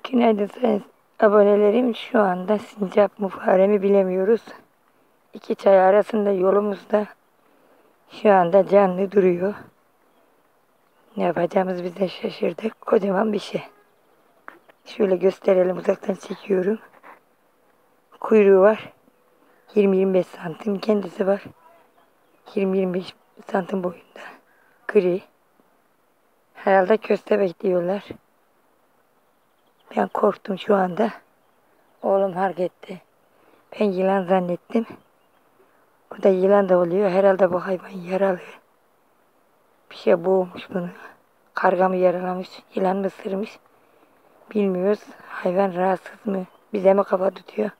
Günaydın sayın abonelerim. Şu anda sincap mı fare mi bilemiyoruz. İki çay arasında yolumuzda şu anda canlı duruyor. Ne yapacağımız biz de şaşırdık. Kocaman bir şey. Şöyle gösterelim, uzaktan çekiyorum. Kuyruğu var. 20-25 santim. Kendisi var. 20-25 santim boyunda. Gri. Herhalde köstebek diyorlar. Ben korktum şu anda. Oğlum hareket etti. Ben yılan zannettim. O da yılan da oluyor. Herhalde bu hayvan yaralı. Bir şey boğmuş bunu. Karga mı yaralamış, yılan mı ısırmış bilmiyoruz. Hayvan rahatsız mı? Bize mi kafa tutuyor?